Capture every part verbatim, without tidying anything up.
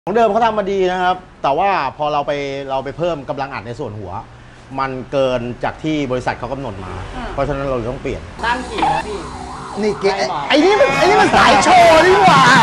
ของเดิมเขาทำมาดีนะครับแต่ว่าพอเราไปเราไปเพิ่มกำลังอัดในส่วนหัวมันเกินจากที่บริษัทเขากำหนดมาเพราะฉะนั้นเราต้องเปลี่ยนตั้งกี่นะพี่นี่เกไอ้นี่มันไอ้นี่มันสายโชว์นี่หว่า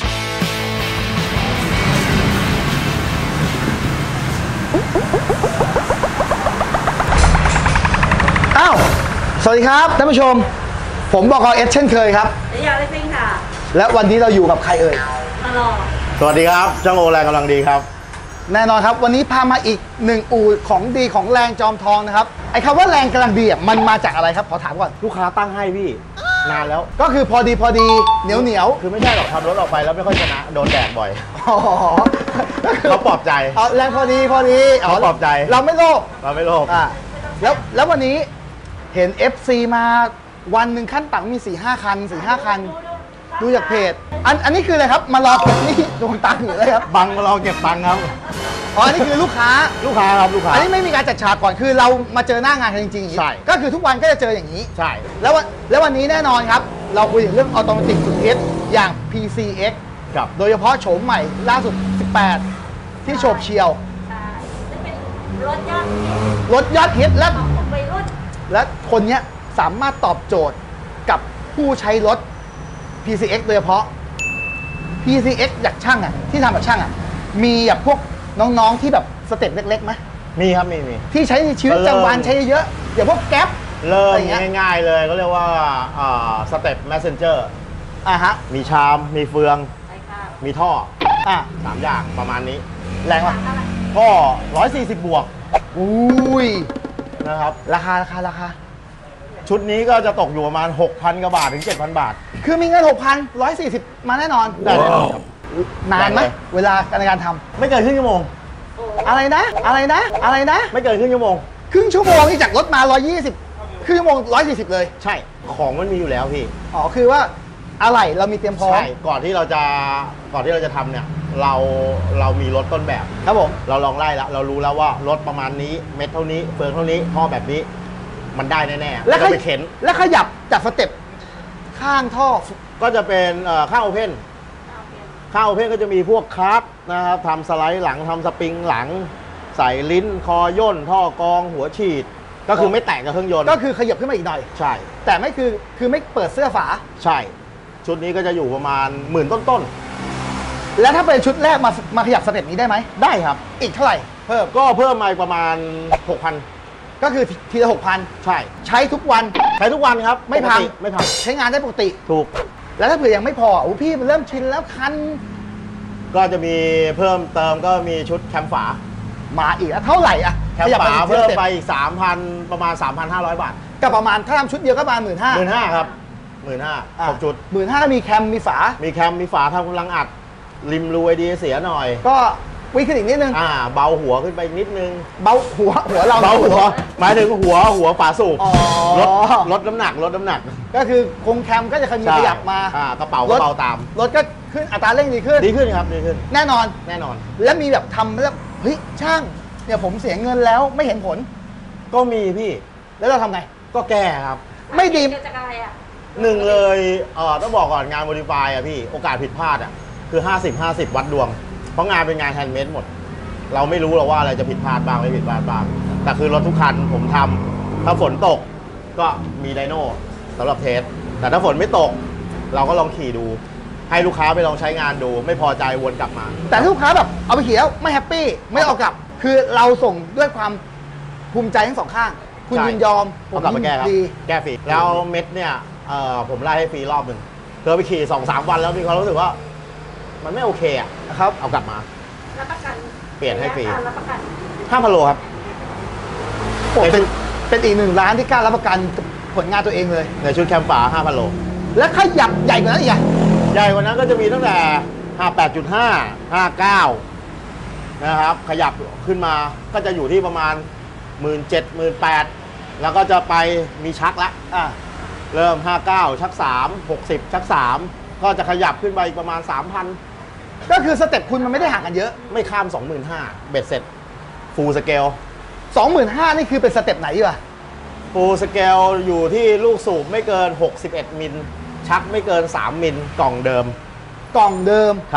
อ้าวสวัสดีครับท่านผู้ชมผมบอกเอสเช่นเคยครับเดี๋ยวอยากได้เพลงค่ะและวันนี้เราอยู่กับใครเอ่ยตลอดสวัสดีครับจ้างโอแรงกำลังดีครับแน่นอนครับวันนี้พามาอีกหนึ่งอู่ของดีของแรงจอมทองนะครับไอ้คำว่าแรงกำลังดีอ่ะมันมาจากอะไรครับขอถามก่อนลูกค้าตั้งให้พี่นานแล้วก็คือพอดีพอดีเหนียวเหนียวคือไม่ใช่หรอกทำรถออกไปแล้วไม่ค่อยชนะโดนแดดบ่อยเขาปลอบใจเอาแรงพอดีพอดีเขาปลอบใจเราไม่โลภเราไม่โลภอ่าแล้วแล้ววันนี้เห็น เอฟ ซี มาวันหนึ่งขั้นต่ำมี สี่ห้า คัน สี่ห้า คันดูจากเพจอันอันนี้คืออะไรครับมารอเก็บนี่ดวงตังค์อยู่เลยครับบังมารอเก็บตังค์ครับอ๋ออันนี้คือลูกค้าลูกค้าครับลูกค้าอันนี้ไม่มีการจัดฉากก่อนคือเรามาเจอหน้างานกันจริงๆใช่ก็คือทุกวันก็จะเจออย่างนี้ใช่แล้ววันแล้ววันนี้แน่นอนครับเราคุยถึงเรื่องออโตเมติกสุดฮิตอย่าง พี ซี เอ็กซ์ครับโดยเฉพาะโฉมใหม่ล่าสุดสิบแปดที่โฉบเฉียวใช่จะเป็นรถยอดฮิตรถยอดฮิตและของวัยรุ่นและคนนี้สามารถตอบโจทย์กับผู้ใช้รถ พี ซี เอ็กซ์ โดยเฉพาะ พี ซี เอ็กซ์ อยากช่างอ่ะที่ทำแบบช่างอ่ะมีแบบพวกน้องๆที่แบบสเต็ปเล็กๆไหมมีครับมีมีที่ใช้ในชีวิตประจำวันใช้เยอะอย่างพวกแก๊ปเริ่มง่ายๆเลยก็เรียกว่าสเต็ปแมสเซนเจอร์อ่ะฮะมีชามมีเฟืองมีท่ออ่ะสามอย่างประมาณนี้แรงป่ะท่อร้อยสี่สิบบวกอุ้ยนะครับราคาราคาราคาชุดนี้ก็จะตกอยู่ประมาณ หกพัน กว่าบาทถึง เจ็ดพัน บาทคือมีเงิน หกพัน หนึ่งร้อยสี่สิบ มาแน่นอนได้เลยครับนานไหมเวลาในการทำไม่เกินครึ่งชั่วโมงอะไรนะอะไรนะอะไรนะไม่เกินครึ่งชั่วโมงครึ่งชั่วโมงนี่จากรถมาหนึ่งร้อยยี่สิบครึ่งชั่วโมงหนึ่งร้อยสี่สิบเลยใช่ของมันมีอยู่แล้วพี่อ๋อคือว่าอะไรเรามีเตรียมพร้อมใช่ก่อนที่เราจะก่อนที่เราจะทำเนี่ยเราเรามีรถต้นแบบครับผมเราลองไล่แล้วเรารู้แล้วว่ารถประมาณนี้เม็ดเท่านี้เฟืองเท่านี้ท่อแบบนี้มันได้แน่ๆแล้วไปเข็นแล้วขยับจากสเต็ปข้างท่อก็จะเป็นข้างโอเพนข้างโอเพนก็จะมีพวกคาร์ดนะครับทำสไลด์หลังทำสปริงหลังใส่ลิ้นคอย่นท่อกองหัวฉีดก็คือไม่แตกกับเครื่องยนต์ก็คือขยับขึ้นมาอีกหน่อยใช่แต่ไม่คือคือไม่เปิดเสื้อฝาใช่ชุดนี้ก็จะอยู่ประมาณหมื่นต้นๆแล้วถ้าเป็นชุดแรกมามาขยับสเต็ปนี้ได้ไหมได้ครับอีกเท่าไหร่เพิ่มก็เพิ่มมาประมาณ หกพันก็คือทีละหกพันใช่ใช้ทุกวันใช้ทุกวันครับไม่พังไม่พังใช้งานได้ปกติถูกแล้วถ้าเผื่อยังไม่พอโอ้พี่มันเริ่มชินแล้วคันก็จะมีเพิ่มเติมก็มีชุดแคมฝามาอีกแล้วเท่าไหร่อะแคมฝาเพิ่มไปอีกสามพันประมาณ สามพันห้าร้อย บาทก็ประมาณถ้าทำชุดเดียวก็ประมาณหมื่นห้าหมื่นห้าครับหมื่นห้าครบชุดหมื่นห้ามีแคมมีฝามีแคมมีฝาทำกำลังอัดริมรูไอดีเสียหน่อยก็วิ่งขึ้นอีกนิดนึงอ่าเบาหัวขึ้นไปนิดนึงเบาหัวหัวเราเบาหัวหมายถึงหัวหัวฝาสูบลดลดน้ำหนักลดน้ำหนักก็คือคงแคมก็จะมีขยับมาอ่ากระเป๋าก็เบาตามรถก็ขึ้นอัตราเร่งดีขึ้นดีขึ้นครับดีขึ้นแน่นอนแน่นอนแล้วมีแบบทำแล้วเฮ้ยช่างเนี่ยผมเสียเงินแล้วไม่เห็นผลก็มีพี่แล้วเราทำไงก็แก้ครับไม่ดีหนึ่งเลยเอ่อต้องบอกก่อนงานโมดิฟายอ่ะพี่โอกาสผิดพลาดอ่ะคือห้าสิบ ห้าสิบวัดดวงเพราะงานเป็นงานแฮนด์เมดหมดเราไม่รู้หรอกว่าอะไรจะผิดพลาดบ้างไม่ผิดพลาดบ้างแต่คือรถทุกคันผมทำถ้าฝนตกก็มีไดโน่สำหรับเทสแต่ถ้าฝนไม่ตกเราก็ลองขี่ดูให้ลูกค้าไปลองใช้งานดูไม่พอใจวนกลับมาแต่ลูกค้าแบบเอาไปขี่แล้วไม่แฮปปี้ไม่เอากลับคือเราส่งด้วยความภูมิใจทั้งสองข้างคุณยินยอมผมกลับมาแก้ครับแก้ฟรีแล้วเม็ดเนี่ยผมไล่ให้ฟรีรอบหนึ่งเธอไปขี่สองสามวันแล้วมีความรู้สึกว่ามันไม่โอเคอ่ะนะครับเอากลับมารับประกันเปลี่ยนให้ฟรีรับประกันห้าพันโลครับเป็นเป็นอีกหนึ่งร้านที่กล้ารับประกันผลงานตัวเองเลยในชุดแคมป์ฝาห้าพันโลและขยับใหญ่กว่านั้นอีกใหญ่กว่านั้นก็จะมีตั้งแต่ห้าแปดจุดห้า ห้าเก้านะครับขยับขึ้นมาก็จะอยู่ที่ประมาณหมื่นเจ็ดหมื่นแปดแล้วก็จะไปมีชักละอ่ะเริ่มห้าเก้าชักสามหกสิบชักสามก็จะขยับขึ้นไปประมาณ สามพันก็คือสเต็ปคุณมันไม่ได้ห่างกันเยอะไม่ข้าม สองหมื่นห้าพัน เบ็ดเสร็จฟูลสเกลสองหมื่นห้าพัน นี่คือเป็นสเต็ปไหนวะฟูลสเกลอยู่ที่ลูกสูบไม่เกินหกสิบเอ็ดมิลชักไม่เกินสามมิลกล่องเดิมกล่องเดิมครับ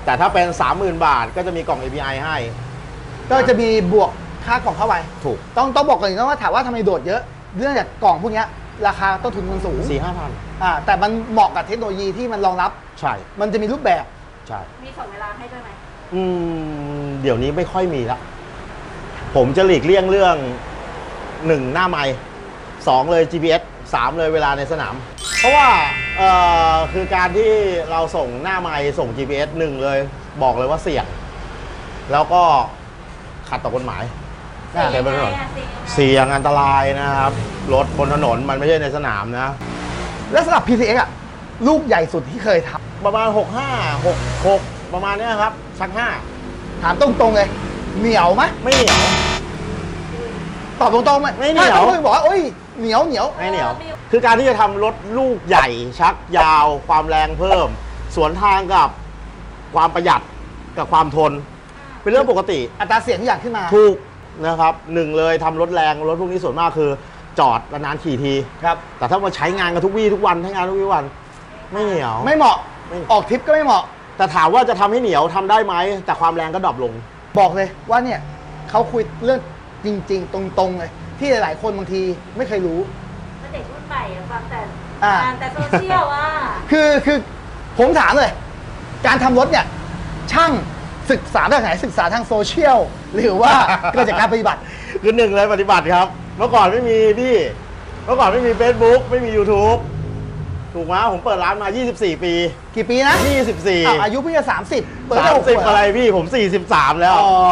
แต่ถ้าเป็น สามหมื่น บาทก็จะมีกล่อง เอ พี ไอ ให้ก็จะมีบวกค่ากล่องเข้าไปถูกต้องต้องบอกก่อนนะว่าถามว่าทำไมโดดเยอะเรื่องจากกล่องพวกเนี้ยราคาต้นทุนมันสูงสี่ห้าพันอ่าแต่มันเหมาะกับเทคโนโลยีที่มันรองรับใช่มันจะมีรูปแบบใช่มีส่งเวลาให้ด้วยไหมอืมเดี๋ยวนี้ไม่ค่อยมีละ ผมจะหลีกเลี่ยงเรื่องหนึ่งหน้าไมค์สองเลย จี พี เอส สามเลยเวลาในสนาม เพราะว่าเอ่อคือการที่เราส่งหน้าไมค์ส่ง จี พี เอส หนึ่งเลยบอกเลยว่าเสี่ยง แล้วก็ขัดต่อกฎหมายเสี่ยงเดินบนถนนยังไงอะเสี่ยงยังไงเสี่ยงอันตรายนะครับ รถบนถนนมันไม่ใช่ในสนามนะแล้วสำหรับ พี ซี เอ็กซ์ อ่ะลูกใหญ่สุดที่เคยทประมาณ หกห้า หกหก ประมาณเนี้ยครับชักห้าำถามตรงๆเลย เหนียวไหมไม่เหนียวตอบตรงๆไหมไม่เหนียวถ้าคนบอกว่าโอ้ยเหนียวเหนียวไม่เหนียว คือการที่จะทำรถลูกใหญ่ ชักยาว ความแรงเพิ่ม สวนทางกับความประหยัดกับความทน เป็นเรื่องปกติอัตราเสียงทุกอย่างขึ้นมาถูกนะครับหนึ่งเลยทำรถแรงรถพวกนี้ส่วนมากคือจอดนานๆขี่ทีครับแต่ถ้ามาใช้งานกันทุกวี่ทุกวันใช้งานทุกวี่ทุกวัน ไม่เหนียวไม่เหมาะไม่ออกทริปก็ไม่เหมาะแต่ถามว่าจะทำให้เหนียวทำได้ไหมแต่ความแรงก็ดรอปลงบอกเลยว่าเนี่ยเขาคุยเรื่องจริง ๆ ตรงๆเลย ที่หลายๆคนบางทีไม่เคยรู้ก็เด็กรุ่นใหม่อะฟังแต่อ่าอ่านแต่โซเชียลอ่ะคือคือผมถามเลย การทำรถเนี่ย ช่างศึกษาทางไหนศึกษาทางโซเชียล หรือว่าเกิดจากการปฏิบัติคือหนึ่งเลยปฏิบัติครับ เมื่อก่อนไม่มีพี่ เมื่อก่อนไม่มี Facebook ไม่มี YouTube ถูกไหมผมเปิดร้านมา ยี่สิบสี่ ปีกี่ปีนะยี่สิบสี่อ้าวอายุเพิ่งจะสามสิบเปิดสาได้มหกสิบขวบอะไรพี่ผมสี่สิบสามแล้วอ๋อ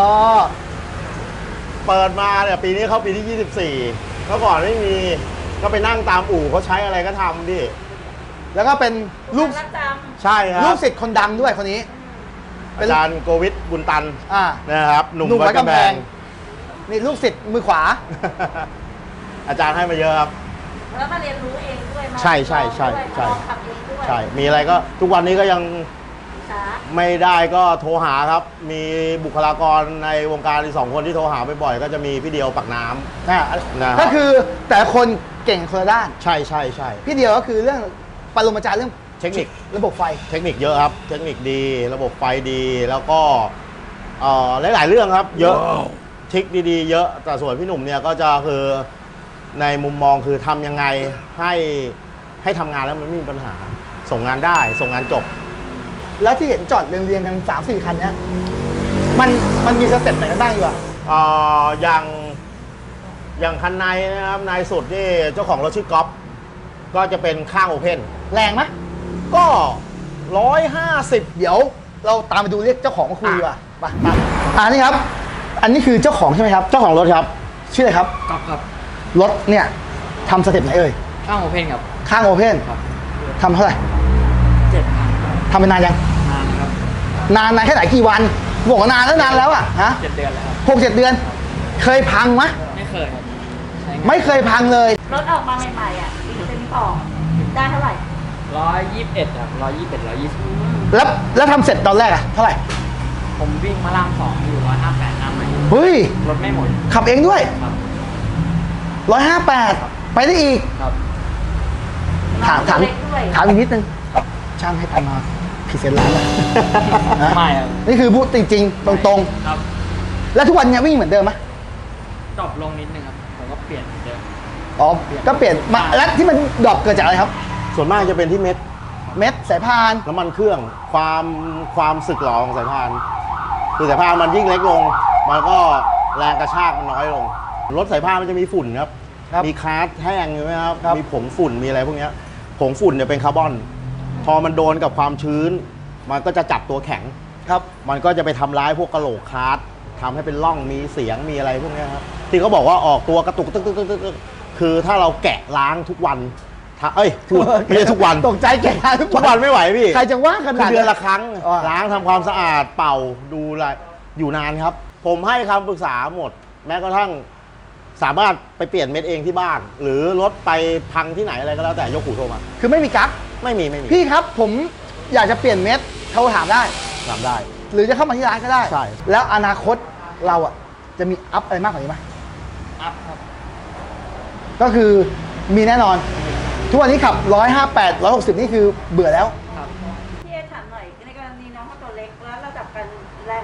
เปิดมาเนี่ยปีนี้เข้าปีที่ ยี่สิบสี่ เมื่อก่อนไม่มีก็ไปนั่งตามอู่เขาใช้อะไรก็ทำดิแล้วก็เป็นลูกรับจใช่คลูรักบศิษย์คนดังด้วยคนนี้อาจารย์โกวิทบุญตันอ่านะครับหนุ่มหนุ่มวัวัดดกำกำแพแพงง นี่ลูกศิษย์มือขวาอาจารย์ให้มาเยอะครับำแล้วมาเรียนรู้เองด้วยมาใช่ใช่ใช่ลองด้วยใช่ลองขับเองด้วยใช่ มีอะไรก็ทุกวันนี้ก็ยังช้าไม่ได้ก็โทรหาครับ มีบุคลากรในวงการอีกสองคนที่โทรหาบ่อยๆก็จะมีพี่เดียวปักน้ำอ่านะครับก็คือแต่ละคนเก่งคนละด้านใช่ใช่ใช่พี่เดียวก็คือเรื่องปรมาจารย์เรื่องเทคนิคระบบไฟเทคนิคเยอะครับ เทคนิคดี ระบบไฟดี แล้วก็เอ่อหลายๆเรื่องครับ เยอะทริคดีๆ เยอะ แต่ส่วนพี่หนุ่มเนี่ยก็จะคือในมุมมองคือทำยังไงให้ให้ทำงานแล้วมันไม่มีปัญหา ส่งงานได้ ส่งงานจบแล้วที่เห็นจอดเรียงๆกันสามสี่คันเนี้ยมันมันมีสเต็ปไหนกันบ้างอยู่อ่ะเอ่ออย่างอย่างคันในนะครับในสุดนี่เจ้าของรถชื่อก๊อฟก็จะเป็นข้างโอเพนแรงไหมก็ร้อยห้าสิบเดี๋ยวเราตามไปดูเรียกเจ้าของมาคุยดีกว่าไปไปอ่านี่ครับ อันนี้คือเจ้าของใช่ไหมครับเจ้าของรถครับชื่ออะไรครับก๊อฟครับรถเนี่ยทำสเต็ปไหนเอ่ยข้างโอเพนครับข้างโอเพนครับทำเท่าไหร่เจ็ดพันทำไปนานยังนานนะครับนานนานแค่ไหนกี่วันบอกว่านานแล้วนานแล้วอ่ะฮะเจ็ดเดือนแล้วครับหกเจ็ดเดือน เคยพังไหมไม่เคยครับใช้งานไม่เคยพังเลยรถออกมาใหม่ๆอ่ะเต็มต่อได้เท่าไหร่ร้อยยี่สิบเอ็ดครับร้อยยี่สิบเอ็ดร้อยยี่สิบแล้วแล้วทำเสร็จตอนแรกอะเท่าไหร่ผมวิ่งมาล่างสองอยู่ร้อยห้าแปดน้ำใหม่เฮ้ยรถไม่หมดขับเองด้วยครับร้อยห้าแปดไปได้อีกครับถามถามเล็กด้วยถามอีกนิดนึง ช่างให้ตังค์มาพรีเซนต์ร้านเลยไม่ครับนี่คือพูดจริงๆ ตรงครับๆ แล้วทุกวันเนี้ยวิ่งเหมือนเดิมไหมดรอปลงนิดนึงครับ ผมก็เปลี่ยนเหมือนเดิมอ๋อ ก็เปลี่ยนมาแล้วที่มันดรอปเกิดจากอะไรครับส่วนมากจะเป็นที่เม็ดเม็ดสายพานน้ำมันเครื่องความความสึกหรอของสายพานคือสายพานมันยิ่งเล็กลง มันก็แรงกระชากมันน้อยลง รถสายพานมันจะมีฝุ่นครับครับมีคาร์ทแห้งใช่ไหมครับครับมีผงฝุ่นมีอะไรพวกเนี้ยผงฝุ่นเนี่ยเป็นคาร์บอน พอมันโดนกับความชื้น มันก็จะจับตัวแข็งครับมันก็จะไปทำร้ายพวกกระโหลกคาร์ททำให้เป็นร่องมีเสียงมีอะไรพวกเนี้ยครับที่เขาบอกว่าออกตัวกระตุกตึ๊กตึ๊กตึ๊กตึ๊กคือถ้าเราแกะล้างทุกวันถ้าเอ้ยพูดไม่ใช่ทุกวันตกใจแก่ทุกทุกวัวัน นไม่ไหวพี่ใครจะว่าขคืนาอดเดือนละครั้งอ๋อล้างทำความสะอาดเป่าดูอะไรอยู่นานครับ ผมให้คำปรึกษาหมด แม้กระทั่งสามารถไปเปลี่ยนเม็ดเองที่บ้าน หรือรถไปพังที่ไหนอะไรก็แล้วแต่ยกหูโทรมาคือไม่มีกั๊กไม่มีไม่มีพี่ครับผมอยากจะเปลี่ยนเม็ดโทรถามได้ทำได้หรือจะเข้ามาที่ร้านก็ได้ใช่แล้วอนาคตเราอ่ะจะมีอัพอะไรมากกว่านี้ไหมอัพครับก็คือมีแน่นอน ทุกวันนี้ขับ หนึ่งร้อยห้าสิบแปด หนึ่งร้อยหกสิบ นี่คือเบื่อแล้วครับพี่เอถามหน่อยในกรณีน้องเขาตัวเล็ก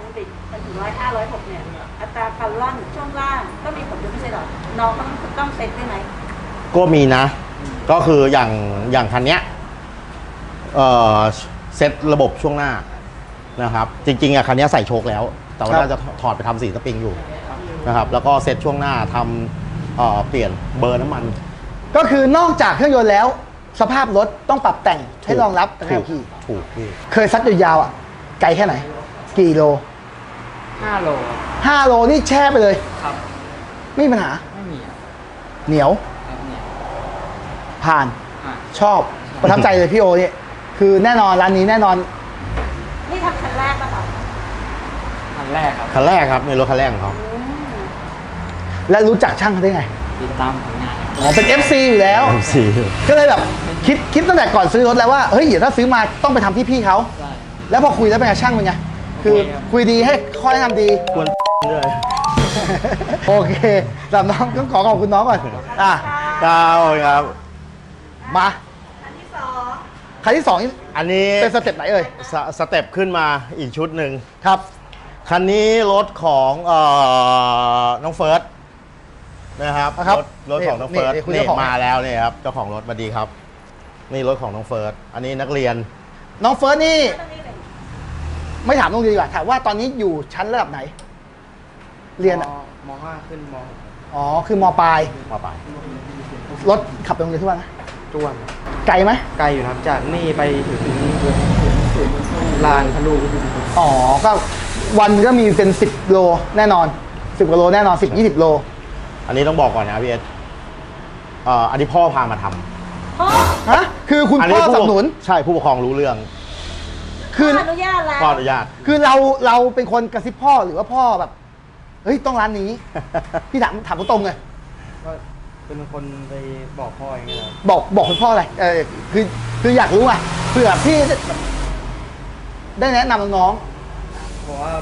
ติมันถึงร้อยห้าร้อยหกเนี่ยอัตราการล่อนช่วงล่างก็มีผลด้วยไม่ใช่หรอน้องต้องต้องเซ็ตได้ไหมก็มีนะ ก็คืออย่างอย่างคันเนี้ยเอ่อเซ็ตระบบช่วงหน้านะครับ จริงๆอ่ะคันเนี้ยใส่โชคแล้ว แต่ว่าครับน่าจะถอดไปทำสีสปริงอยู่นะครับ แล้วก็เซ็ตช่วงหน้าทำเอ่อเปลี่ยนเบอร์น้ำมันก็คือนอกจากเครื่องยนต์แล้ว สภาพรถต้องปรับแต่งให้รองรับการถูขักบขี่ถูกพี่เคยซัดยาวๆอ่ะ ไกลแค่ไหน กี่โลห้าโลครับห้าโลนี่แช่ไปเลยครับไม่มีปัญหาไม่มีครับเหนียวครับเนี่ยผ่านอ่ะชอบ ประทับใจเลยพี่โอเนี่ยคือแน่นอนร้านนี้แน่นอนนี่ทำคันแรกป่ะคะคันแรกครับคันแรกครับในรถคันแรกของเขาอืมและรู้จักช่างเขาได้ไงติดตามผลงานครับอ๋อเป็น เอฟ ซี อยู่แล้วสีก็เลยแบบคิดคิดตั้งแต่ก่อนซื้อรถแล้วว่า เฮ้ยเดี๋ยวถ้าซื้อมาต้องไปทำที่พี่เขาใช่แล้วพอคุยแล้วเป็นไงช่างเป็นไง คือโอเคครับคุยดีให้ข้อแนะนำดีควรด้วยโอเคสำหรับน้องต้องขอขอบคุณน้องก่อน อ่ะครับครับมาอันที่สองคันที่สองนี่อันนี้เป็นสเต็ปไหนเอ่ยสสเต็ปขึ้นมาอีกชุดหนึ่งครับคันนี้รถของเอ่อน้องเฟิร์สนะครับครับรถรถของน้องเฟิร์สนี่นี่คุณนี่เจ้าของมาแล้วเนี่ยครับเจ้าของรถสวัสดีครับ นี่รถของน้องเฟิร์สอันนี้นักเรียนน้องเฟิร์สนี่ตรงนี้เลยไม่ถามตรงดีกว่าถามว่าตอนนี้อยู่ชั้นระดับไหน เรียนอะมมห้าขึ้นมหกอ๋อ คือมปลายมาไปรถขับไปโรงเรียนทุกวันนะจ้วนไกลไหมไกลอยู่นะครับ จากนี่ไปถึงลานทะลุอ๋อ ก็วันก็มีเป็นสิบโลแน่นอนสิบกว่าโลแน่นอนสิบยี่สิบโลอันนี้ต้องบอกก่อนนะพี่เอสเอ่ออันนี้พ่อพามาทำพ่อฮะ คือคุณอันพ่นี้อสนับผู้สนุนใช่ผู้ปกครองรู้เรื่องคือพ่ออนุญาตแล้วพ่ออนุญาตคือเราเราเป็นคนกระซิบพ่อหรือว่าพ่อแบบ เฮ้ย ต้องร้านนี้ พี่ถามถามตรงๆเลยก็เป็นคนไปบอกพ่ออย่างเงี้ยครับบอกบอกคุณพ่ออะไร เออคือคืออยากรู้อ่ะเผื่อพี่ได้แนะนำน้องบอกว่า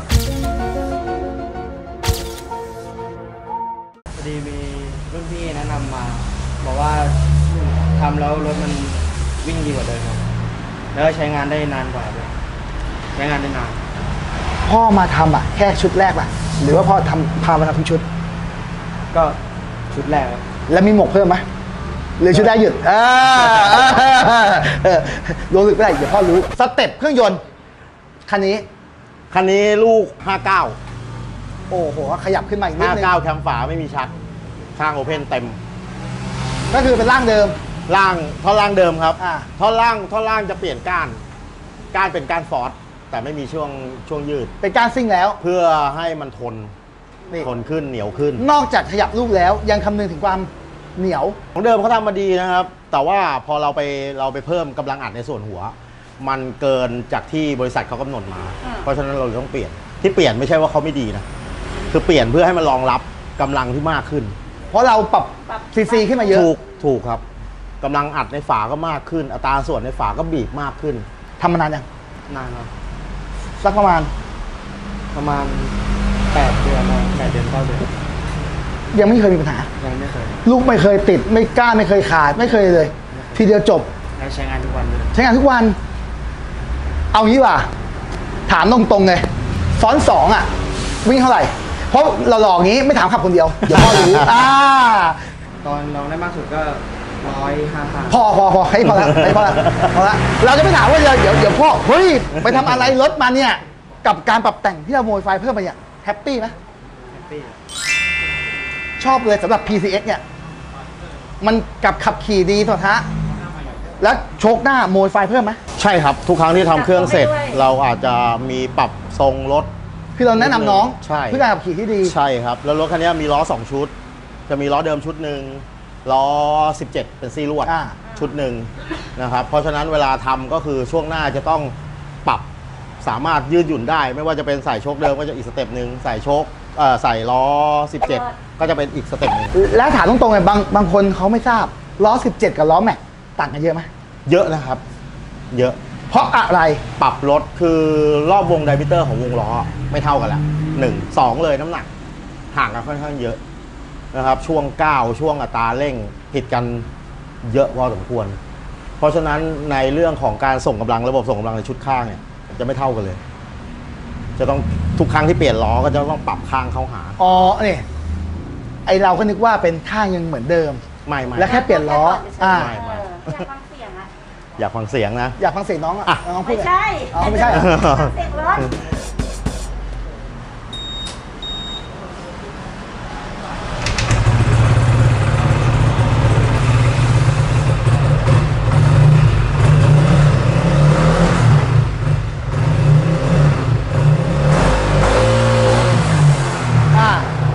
พอดีมีรุ่นพี่แนะนำมา บอกว่าทำแล้วรถมันวิ่งดีกว่าเดิมครับแล้วก็ใช้งานได้นานกว่าด้วยใช้งานได้นานๆพ่อมาทำอ่ะ แค่ชุดแรกป่ะ หรือว่าพ่อทำพามาทำทุกชุดก็ชุดแรกครับแล้วมีหมกเพิ่มไหมหรือชุดแรกหยุดเออเออรู้สึกไม่ได้เดี๋ยวพ่อรู้ สเต็ปเครื่องยนต์ คันนี้คันนี้ลูกห้าเก้าโอ้โห ขยับขึ้นมาอีกนิดห้านึงเก้าแคมฝาไม่มีชักข้างโอเพนเต็มก็คือเป็นร่างเดิมล่างท่อล่างเดิมครับอ่าท่อล่างท่อล่างจะเปลี่ยนก้าน ก้านเป็นก้านฟอร์ดแต่ไม่มีช่วงช่วงยืดเป็นการซิ่งแล้วเพื่อให้มันทนนี่ทนขึ้นเหนียวขึ้นนอกจากขยับลูกแล้วยังคำนึงถึงความเหนียวของเดิมเขาทำมาดีนะครับ แต่ว่าพอเราไปเราไปเพิ่มกำลังอัดในส่วนหัว มันเกินจากที่บริษัทเขากำหนดมาอ่าเพราะฉะนั้นเราเลยต้องเปลี่ยน ที่เปลี่ยนไม่ใช่ว่าเขาไม่ดีนะ คือเปลี่ยนเพื่อให้มันรองรับกำลังที่มากขึ้นเพราะเราปรับซีซีขึ้นมาเยอะถูกถูกครับกำลังอัดในฝาก็มากขึ้น อัตราส่วนในฝาก็บีบมากขึ้นทำมานานยังนานครับสักประมาณประมาณแปดเดือนนะแปดเดือนเก้าเดือนยังไม่เคยมีปัญหายังไม่เคยลูกไม่เคยติด ไม่กล้าไม่เคยขาด ไม่เคยเลย ทีเดียวจบแล้วใช้งานทุกวันเลยใช้งานทุกวัน เอางี้ว่ะถามตรงๆเลยซ้อนสองอ่ะ วิ่งเท่าไหร่ เพราะเราหลอกงี้ไม่ถามขับคนเดียว เดี๋ยวพ่อรู้ อ่าตอนเราได้มากสุดก็ร้อยห้าห้าพอพอพอให้พอละให้พอละพอละเราจะไม่ถามว่าเดี๋ยวเดี๋ยวเดี๋ยวพ่อเฮ้ยไปทำอะไรรถมาเนี่ย กับการปรับแต่งที่เราโมดิฟายเพิ่มมาเนี่ยแฮปปี้ไหมแฮปปี้ชอบเลยสำหรับ พี ซี เอ็กซ์ เนี่ย มันกับขับขี่ดีสุดฮะแล้วโชคหน้าโมดิฟายเพิ่มไหมใช่ครับ ทุกครั้งที่ทำเครื่องเสร็จ เราอาจจะมีปรับทรงรถคือเราแนะนำน้องใช่เพื่อการขับขี่ที่ดีใช่ครับ แล้วรถคันนี้มีล้อสองชุด จะมีล้อเดิมชุดหนึ่งล้อสิบเจ็ดเป็นซี่ลวดอ่าชุดหนึ่งนะครับ เพราะฉะนั้นเวลาทำก็คือช่วงหน้าจะต้องปรับสามารถยืดหยุ่นได้ ไม่ว่าจะเป็นใส่โชคเดิมก็จะอีกสเต็ปหนึ่งใส่โชคเอ่อใส่ล้อสิบเจ็ดก็จะเป็นอีกสเต็ปหนึ่งแล้วถามตรงๆเลยบางบางคนเขาไม่ทราบล้อสิบเจ็ดกับล้อแม็กต่างกันเยอะไหมเยอะนะครับ เยอะเพราะอะไรปรับรถคือรอบวงไดมิเตอร์ของวงล้อไม่เท่ากันแล้วหนึ่งสองเลยน้ำหนักห่างกันค่อนข้างเยอะนะครับช่วงก้าวช่วงอัตราเร่งผิดกันเยอะพอสมควร เพราะฉะนั้นในเรื่องของการส่งกำลังระบบส่งกำลังในชุดข้างเนี่ยจะไม่เท่ากันเลย จะต้องทุกครั้งที่เปลี่ยนล้อก็จะต้องปรับข้างเข้าหาอ๋อเนี่ยไอเราก็นึกว่าเป็นข้างยังเหมือนเดิมไม่ไม่แล้วแค่เปลี่ยนล้ออ่าไม่ไม่เอออยากฟังเสียงอะอยากฟังเสียงนะอยากฟังเสียงน้องอ่ะอ่ะน้องพูดไม่เลยใช่อ๋อไม่ใช่เหรอเสียงรถอ่า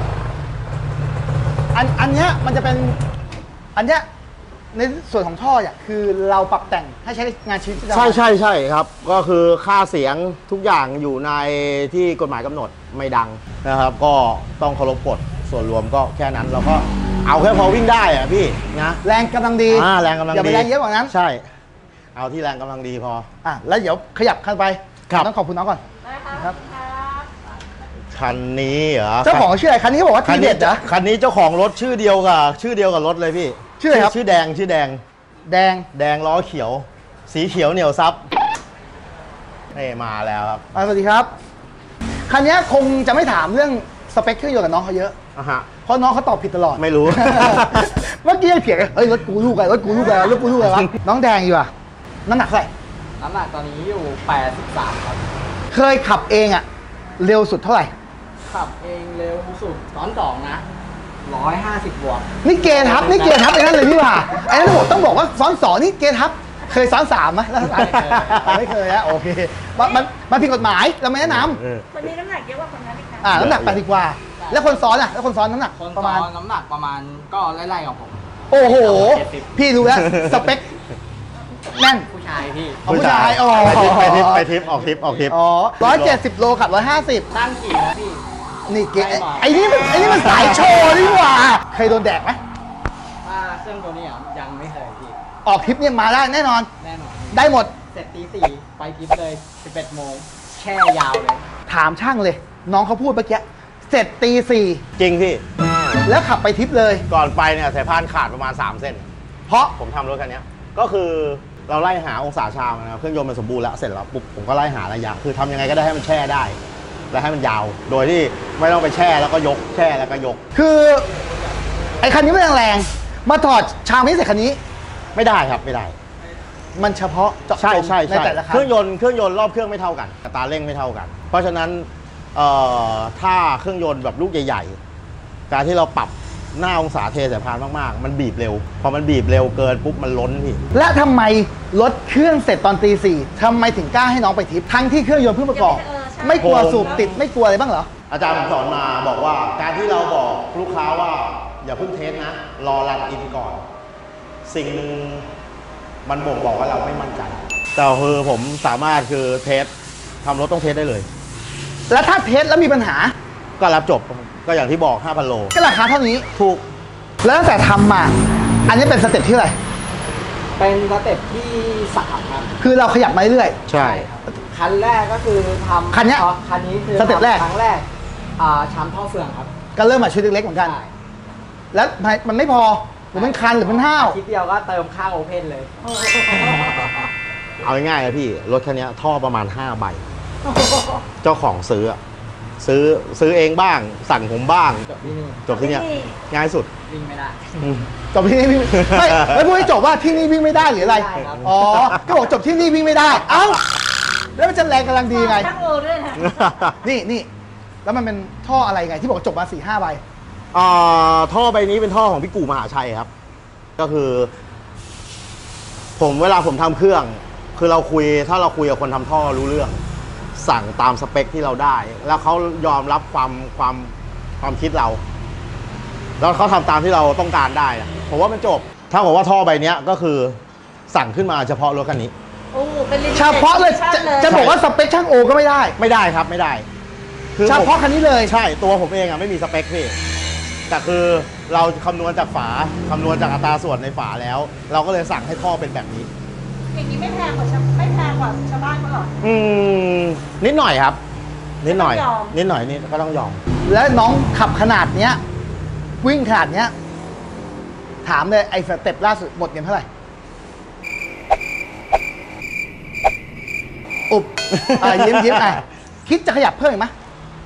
อันอันเนี้ยมันจะเป็นอันเนี้ยในส่วนของท่อเนี่ยคือเราปรับแต่งให้ใช้งานชีวิตประจำวันใช่ใช่ใช่ครับ ก็คือค่าเสียงทุกอย่างอยู่ในที่กฎหมายกำหนดไม่ดังนะครับ ก็ต้องเคารพกฎส่วนรวมก็แค่นั้นเราก็เอาแค่พอวิ่งได้อะพี่นะแรงกำลังดีอ่าแรงกำลังดีอย่าไปแรงเยอะกว่านั้นใช่ เอาที่แรงกำลังดีพออ่ะแล้วเดี๋ยวขยับคันไปครับต้องขอบคุณน้องก่อนนะคะครับครับคันนี้เหรอเจ้าของชื่ออะไรคันนี้เขาบอกว่าคัทีนเด็นี้ดเหรอคันนี้เจ้าของรถชื่อเดียวกับชื่อเดียวกับรถเลยพี่ชื่ออะไรครับชื่อแดงชื่อแดงแดงแดงล้อเขียว สีเขียวเหนียวซับนี่มาแล้วครับอ่ะสวัสดีครับคันนี้คงจะไม่ถามเรื่องสเปคเครื่องยนต์กับน้องเขาเยอะอ่ะฮะเพราะน้องเขาตอบผิดตลอดไม่รู้เมื่อกี้ยังเถียงกันเฮ้ยรถกูลูกอะไรรถกูลูกอะไรรถกูลูกอะไรวะน้องแดงอยู่อ่ะน้ำหนักเท่าไหร่น้ำหนักตอนนี้อยู่แปดสิบสามครับเคยขับเองอ่ะเร็วสุดเท่าไหร่ขับเองเร็วสุดตอนสองนะร้อยห้าสิบบวกนี่เกทับนี่เกทับไอ้นั่นเลยพี่ว่าไอ้นั่นผมต้องบอกว่าซ้อนสองนี่เกทับเคยซ้อนสามไหมแล้วซ้อนสามไม่เคยนะโอเคมันมันมันผิดกฎหมายเราไม่แนะนเออคนนี้น้ำหนักเยอะกว่าคนนั้นอีกนะำอ่าน้ำหนักแปดสิบกว่า แล้วคนซ้อนอ่ะแล้วคนซ้อนน้ำหนักคนประซ้มาณอนน้ำหนักประมาณก็ไล่ๆกับผมโอ้โหเจ็ดสิบพี่รู้แล้วสเปคแน่นผู้ชายพี่เอาผู้ชายอ๋อไปทริปไปทริปออกทริปออกทริปอ๋อร้อยเจ็ดสิบโลขับร้อยห้าสิบตั้งกี่นะพี่นี่เกไอ้นี่มันไอ้นี่มันสายโชว์นี่หว่าเคยโดนแดกไหมถ้าเครื่องตัวนี้อ่ะยังไม่เคยพี่ออกทริปเนี่ยมาได้แน่นอนแน่นอนได้หมดเสร็จตีสี่ไปทริปเลยสิบเอ็ดโมงแช่ยาวเลยถามช่างเลย น้องเขาพูดเมื่อกี้เสร็จตีสี่จริงพี่แล้วขับไปทริปเลยก่อนไปเนี่ยสายพานขาดประมาณ 3 เส้นเพราะผมทำรถคันเนี้ยก็คือเราไล่หาองศาชามันนะครับเครื่องยนต์มันสมบูรณ์แล้วเสร็จแล้วปุ๊บผมก็ไล่หาระยะ คือทำยังไงก็ได้ให้มันแช่ได้ และให้มันยาว โดยที่ไม่ต้องไปแช่แล้วก็ยก แช่แล้วก็ยกคือไอ้คันนี้ไม่แรงๆมาถอดชามนี้ใส่คันนี้ไม่ได้ครับไม่ได้มันเฉพาะเจาะจใช่งใช่ในใช่แต่ละคันเครื่องยนต์เครื่องยนต์รอบเครื่องไม่เท่ากันอัตราเร่งไม่เท่ากัน เพราะฉะนั้นเอ่อถ้าเครื่องยนต์แบบลูกใหญ่ๆการที่เราปรับหน้าองศาเทสายพานมากๆ มันบีบเร็ว พอมันบีบเร็วเกินปุ๊บมันล้นพี่และทำไมรถเครื่องเสร็จตอนตีสี่ทำไมถึงกล้าให้น้องไปทริปทั้งที่เครื่องยนต์เพิ่งประกอบเออใช่ไม่กลัวสูบติดไม่กลัวอะไรบ้างเหรออาจารย์ผมสอนมาบอกว่าการที่เราบอกลูกค้าว่าอย่าเพิ่งเทสนะ รอรันอินก่อน สิ่งหนึ่งมันบ่งบอกว่าเราไม่มั่นใจ แต่คือผมสามารถคือเทสทำรถต้องเทสได้เลยแล้วถ้าเทสแล้วมีปัญหาก็รับจบก็อย่างที่บอก ห้าพัน โลก็ราคาเท่านี้ถูกแล้วตั้งแต่ทำมา อันนี้เป็นสเต็ปที่อะไหรเป็นสเต็ปที่สามครับคือเราขยับมาเรื่อยใช่ครับคันแรกก็คือทำคันเนี้ยอ๋อคันนี้คือสเต็ปแรกทำครั้งแรกอ่าชามท่อเฟืองครับๆก็เริ่มมาชุดเล็กๆเหมือนกันใช่แล้วมันไม่พอหรือมันคันหรือมันห้าวอาทิตย์เดียวก็เติมข้างโอเพนเลยเอาง่ายๆนะพี่ รถคันนี้ท่อประมาณ ห้า ใบ เจ้าของซื้ออะซื้อซื้อเองบ้าง สั่งผมบ้างจบที่นี่จบที่เนี้ยง่ายสุดวิ่งไม่ได้อืมจบที่นี่วิ่งไม่ไม่พูดให้จบว่าที่นี่วิ่งไม่ได้หรืออะไรไม่ได้ครับอ๋อ ก็บอกจบที่นี่วิ่งไม่ได้ เอ้า แล้วมันจะแรงกำลังดีไงช่างโอด้วยนะนี่นี่ แล้วมันเป็นท่ออะไรไงที่บอกจบมาสี่ห้าใบอ่าท่อใบนี้เป็นท่อของพี่กู่มหาชัยครับ ก็คือ ผมเวลาผมทำเครื่อง คือเราคุยถ้าเราคุยกับคนทำท่อรู้เรื่อง สั่งตามสเปคที่เราได้ แล้วเขายอมรับความความความคิดเรา แล้วเขาทำตามที่เราต้องการได้อะผมว่ามันจบ ถ้าผมว่าท่อใบเนี้ยก็คือสั่งขึ้นมาเฉพาะรถคันนี้โอ้เป็นลิมิต็ดเฉพาะเลยชั่นจะเลยจะบอกว่าสเปคช่างโอก็ไม่ได้ไม่ได้ครับไม่ได้เฉพาะคันนี้เลยใช่ตัวผมเองอะไม่มีสเปคพี่แต่คือเราคำนวณจากฝาคำนวณจากอัตราส่วนในฝาแล้ว เราก็เลยสั่งให้ท่อเป็นแบบนี้อย่างนี้ไม่แพงกว่าชาวไม่แพงกว่าชาวบ้านเขาหรออืมนิดหน่อยครับ นิดหน่อยก็ต้องยอมนิดหน่อยนี่ก็ต้องยอมแล้วน้องขับขนาดเนี้ย วิ่งขนาดเนี้ย ถามเลยไอ้สเต็ปล่าสุดหมดเงินเท่าไหร่ อุบอ่ะยิ้มยิ้มอ่ะคิดจะขยับเพิ่มอีกไหม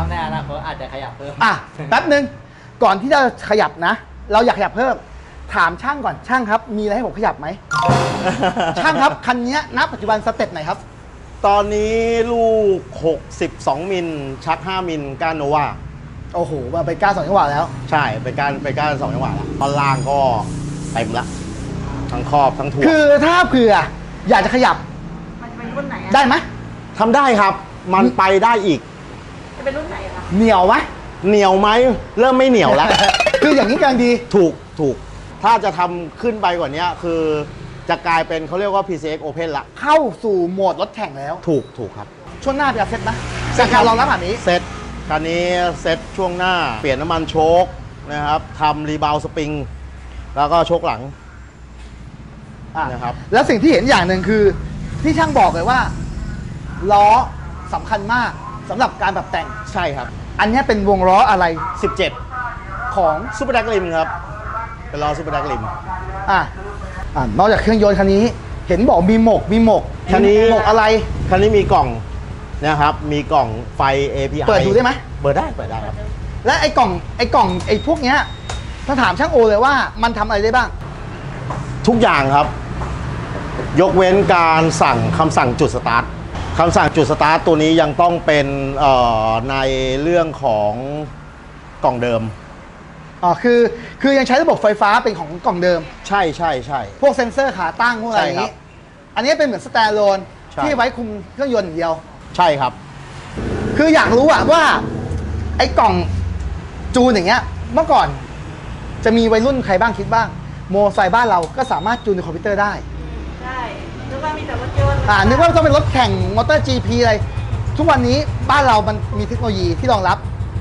ครับในอนาคตอาจจะขยับเพิ่มอ่ะแป๊บนึงก่อนที่จะขยับนะ เราอยากขยับเพิ่มถามช่างก่อนช่างครับ มีอะไรให้ผมขยับไหม ช่างครับคันนี้ณปัจจุบันสเต็ปไหนครับตอนนี้ลูกหกสิบสองมิลชักห้ามิลก้านโนวาโอ้โหมาไปก้าสองจังหวะแล้วใช่เป็นการเป็นการสองจังหวะแล้วตอนล่างก็เต็มละทั้งครอบทั้งถ่วงคือถ้าเผื่ออยากจะขยับมันจะเป็นรุ่นไหนอะได้ไหมทำได้ครับ มันไปได้อีกจะเป็นรุ่นไหนอะคะเหนียวไหมเหนียวไหมเริ่มไม่เหนียวแล้วคืออย่างนี้กำลังดีถูกถูกถ้าจะทำขึ้นไปกว่านี้คือจะกลายเป็นเขาเรียกว่า พี ซี เอ็กซ์ Open ละเข้าสู่โหมดรถแข่งแล้วถูกถูกครับช่วงหน้าเป็นการเซ็ตนะจากการรองรับแบบนี้เซ็ตคันนี้เซ็ตช่วงหน้าเปลี่ยนน้ำมันโชคนะครับทำรีบาวสปริงแล้วก็โชคหลังอ่ะนะครับแล้วสิ่งที่เห็นอย่างหนึ่งคือ ที่ช่างบอกเลยว่า ล้อสำคัญมากสำหรับการปรับแต่งใช่ครับอันนี้เป็นวงล้ออะไรสิบเจ็ดของซูเปอร์ดักลิมครับเป็นล้อซูเปอร์ดักลิมอ่ะอ่ะนอกจากเครื่องยนต์คันนี้ เห็นบอกมีหมกมีหมกคันนี้หมกอะไรคันนี้มีกล่องนะครับมีกล่องไฟ เอ พี ไอเปิดดูได้ไหมเปิดได้เปิดได้ครับและไอ้กล่องไอ้กล่องไอ้พวกเนี้ยถ้าถามช่างโอเลยว่ามันทำอะไรได้บ้างทุกอย่างครับ ยกเว้นการสั่งคำสั่งจุดสตาร์ทคำสั่งจุดสตาร์ทตัวนี้ยังต้องเป็นเอ่อในเรื่องของกล่องเดิมอ๋อคือคือยังใช้ระบบไฟฟ้าเป็นของกล่องเดิมใช่ใช่ใช่พวกเซ็นเซอร์ขาตั้งพวกอะไรอย่างใช่นี้ครับอันนี้เป็นเหมือนสแตนด์โลนใช่ที่ไว้คุมเครื่องยนต์อย่างเดียวใช่ครับคืออยากรู้อะว่า ไอ้กล่องจูนอย่างเงี้ย เมื่อก่อนจะมีวัยรุ่นใครบ้างคิดบ้าง โมไซค์บ้านเราก็สามารถจูนในคอมพิวเตอร์ได้ใช่นึกว่ามีแต่รถยนต์อ่านึกว่าต้องเป็นรถแข่งมอเตอร์ จี พี อะไร ทุกวันนี้บ้านเรามันมีเทคโนโลยีที่รองรับ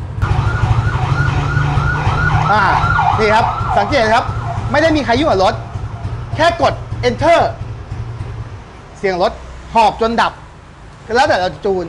อ่า นี่ครับ สังเกตครับ ไม่ได้มีใครยุ่งกับรถ แค่กด enter เสียงรถหอบจนดับก็แล้วแต่เราจะจูน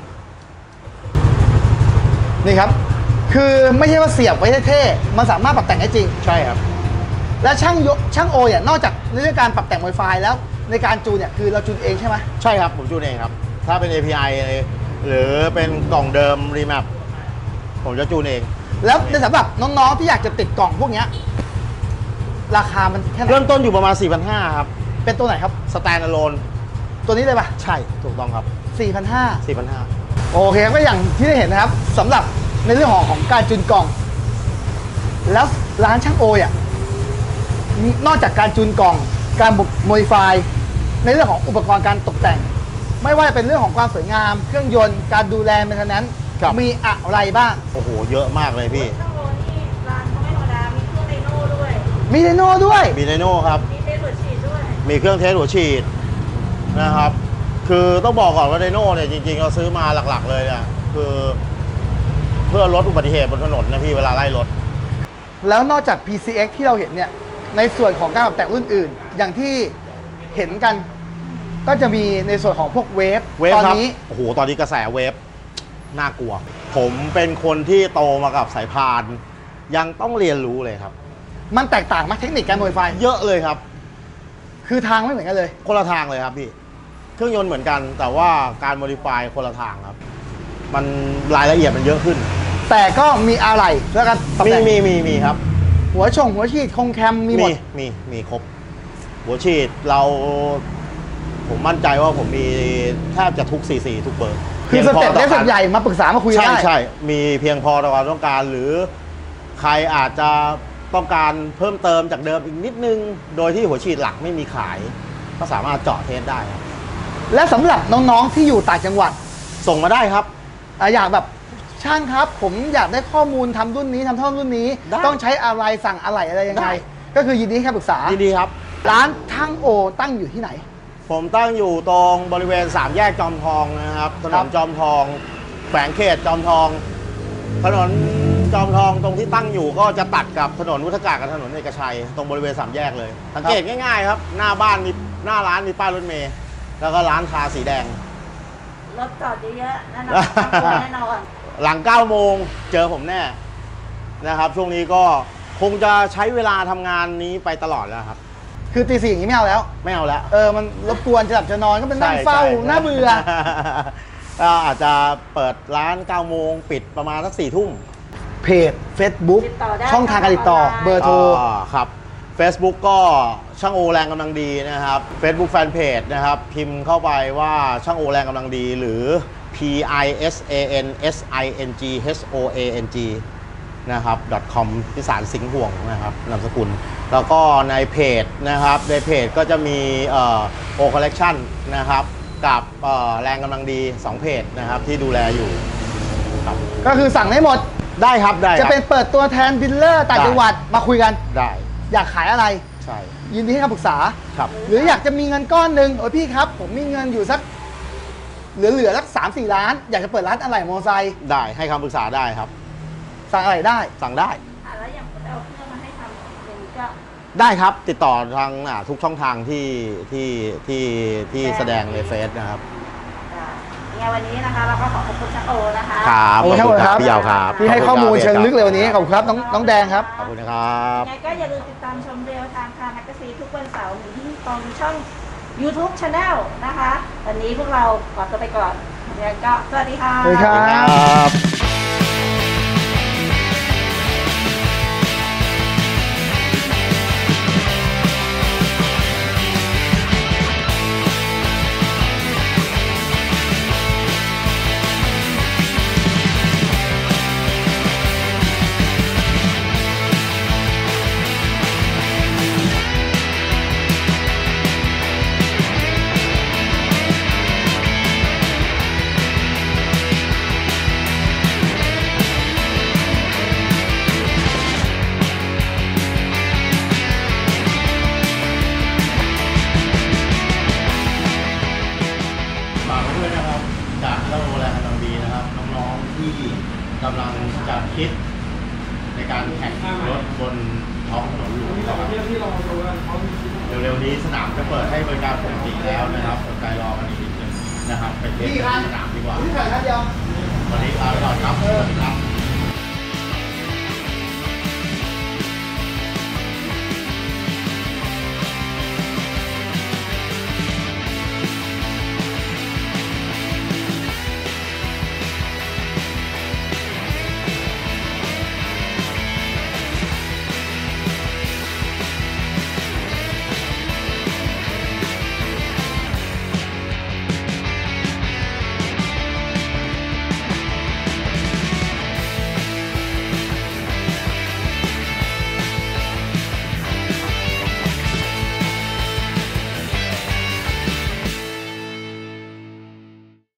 นี่ครับ คือไม่ใช่ว่าเสียบไว้เท่ๆมันสามารถปรับแต่งได้จริงใช่ครับและช่างยกช่างโอเนี่ยนอกจากในเรื่องการปรับแต่ง Wi-Fi แล้วในการจูนเนี่ยคือเราจูนเองใช่ไหมใช่ครับผมจูนเองครับ ถ้าเป็น เอ พี ไอ หรือเป็นกล่องเดิมรีแมปผมจะจูนเองแล้วในสำหรับน้องๆที่อยากจะติดกล่องพวกเนี้ยราคามันแค่ไหนเริ่มต้นอยู่ประมาณ สี่พันห้าร้อย ครับเป็นตัวไหนครับสแตนด์อะโลนตัวนี้เลยป่ะใช่ถูกต้องครับสี่พันห้าร้อยสี่พันห้าร้อยโอเคครับก็อย่างที่ได้เห็นนะครับสำหรับในเรื่องของของการจูนกล่อง แล้วร้านช่างโออ่ะมีนอกจากการจูนกล่อง การบุกโมดิฟายในเรื่องของอุปกรณ์การตกแต่ง ไม่ว่าจะเป็นเรื่องของความสวยงาม เครื่องยนต์การดูแลเมนเทนแนนซ์มีอะไรบ้างโอ้โหเยอะมากเลยพี่ช่างโอนี่ร้านเขาไม่ธรรมดา มีเครื่องไดโน่ด้วยมีไดโน่ด้วยมีไดโน่ครับมีเทสหัวฉีดด้วยมีเครื่องเทสหัวฉีดนะครับ คือต้องบอกก่อนว่าไดโน่เนี่ยจริงๆเราซื้อมาหลักๆเลยเนี่ยคือเพื่อลดอุบัติเหตุบนถนนนะพี่เวลาไล่รถแล้วนอกจาก พี ซี เอ็กซ์ ที่เราเห็นเนี่ยในส่วนของการปรับแต่งรุ่นอื่น อย่างที่เห็นกัน ก็จะมีในส่วนของพวกเวฟเวฟตอนครับนี้โอ้โหตอนนี้กระแสเวฟน่ากลัว ผมเป็นคนที่โตมากับสายพาน ยังต้องเรียนรู้เลยครับมันแตกต่างไหมเทคนิคการโมดิฟายเยอะเลยครับคือทางไม่เหมือนกันเลยคนละทางเลยครับพี่เครื่องยนต์เหมือนกัน แต่ว่าการโมดิฟายคนละทางครับ มันรายละเอียดมันเยอะขึ้นแต่ก็มีอะไรแล้วกันปรับมีแต่งมีมีมีครับหัวชงหัวฉีดคงแคมมีหมมีดมีมีครบ หัวฉีดเราผมมั่นใจว่าผมมีแทบจะทุกซีซีทุกเบอร์คือสเต็ปเล็กสเต็ปใหญ่มาปรึกษามาคุยใช่ได้ใช่มีเพียงพอต่อความต้องการหรือใครอาจจะต้องการเพิ่มเติมจากเดิมอีกนิดนึง โดยที่หัวฉีดหลักไม่มีขาย ก็สามารถเจาะเทสได้ครับและสำหรับน้องๆที่อยู่ต่างจังหวัดส่งมาได้ครับอ่ะอยากแบบช่างครับ ผมอยากได้ข้อมูลทำรุ่นนี้ทำเท่ารุ่นนี้ได้ต้องใช้อะไรสั่งอะไรอะไรยังไงได้ก็คือยินดีให้คำปรึกษายินดีครับร้านทั้งโอตั้งอยู่ที่ไหนผมตั้งอยู่ตรงบริเวณสามแยกจอมทองนะครับ ถนนจอมทองแขวงเขตจอมทอง ถนนจอมทองตรงที่ตั้งอยู่ก็จะตัดกับถนนวุฒากาศกับถนนเอกชัย ตรงบริเวณสามแยกเลยสังเกตง่ายๆครับ หน้าบ้านมีหน้าร้านมีป้ายรถเมล์แล้วก็ร้านทาสีแดงรถจอดเยอะๆแน่นอนช่างโอแน่นอนหลังเก้าโมงเจอผมแน่นะครับ ช่วงนี้ก็คงจะใช้เวลาทำงานนี้ไปตลอดแล้วครับคือตีสี่อย่างนี้ไม่เอาแล้วไม่เอาแล้วเออมันรบกวนจะหลับจะนอนก็เป็นนั่งเฝ้าใช่ใช่น่าเบื่อก็อาจจะเปิดร้านเก้าโมงปิดประมาณสักสี่ทุ่มเพจ Facebook ติดต่อได้ช่องทางการติดต่อออนไลน์เบอร์โทรอ่าครับ Facebook ก็ช่างโอแรงกำลังดีนะครับ Facebook Fanpage นะครับ พิมพ์เข้าไปว่าช่างโอแรงกำลังดีหรือ P I S A N S I N G H O A N G นะครับ .com พิสารสิงห์ห่วงนะครับนามสกุล แล้วก็ในเพจนะครับในเพจก็จะมีเอ่อโอคอลเลคชันนะครับกับเอ่อแรงกำลังดีสองเพจนะครับที่ดูแลอยู่ครับก็คือสั่งได้หมดได้ครับได้ครับจะเป็นเปิดตัวแทนดิลเลอร์ต่างจังหวัดมาคุยกันได้อยากขายอะไรใช่ยินดีให้คำปรึกษาครับหรืออยากจะมีเงินก้อนหนึ่งโอ้ยพี่ครับ ผมมีเงินอยู่สัก เหลือๆสักสามสี่ล้าน อยากจะเปิดร้านอะไหล่มอเตอร์ไซค์ได้ให้คำปรึกษาได้ครับสั่งอะไรได้สั่งได้อ่ะแล้วอย่างเอาเครื่องมาให้ทำอย่างนี้ก็ได้ครับติดต่อทางอ่าทุกช่องทางที่ที่ที่ที่แสดงในเฟซนะครับอ่ายังไงวันนี้นะคะเราก็ขอขอบคุณช่างโอนะคะครับขอบคุณครับพี่ยาวครับที่ให้ข้อมูลเชิงลึกเลยวันนี้ขอบคุณครับน้องน้องแดงครับขอบคุณนะครับยังไงก็อย่าลืมติดตามชมเรียวทางคาแมกกาซีนทุกวันเสาร์หนึ่งที่ตรงช่อง YouTube Channel นะคะ วันนี้พวกเราขอตัวไปก่อนยังไงก็สวัสดีค่ะสวัสดีครับครับ ฝากไว้ด้วยนะครับจากเจ้าโรงแรมกำลังดีนะครับ น้องๆที่กำลังจะคิดในการแข่งรถบนท้องถนนหลวงนะครับเร็วๆนี้สนามจะเปิดให้บริการปกติแล้วนะครับอดใจรอกันอีกนิดนึงนะครับไปเทสกันที่สนามดีกว่าพี่ถ่ายท่านเดียววันนี้ลาไปก่อนครับสวัสดีครับ